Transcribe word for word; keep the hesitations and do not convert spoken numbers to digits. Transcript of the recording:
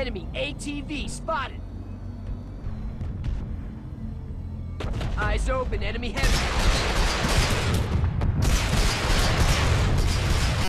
Enemy A T V spotted. Eyes open, enemy heavy.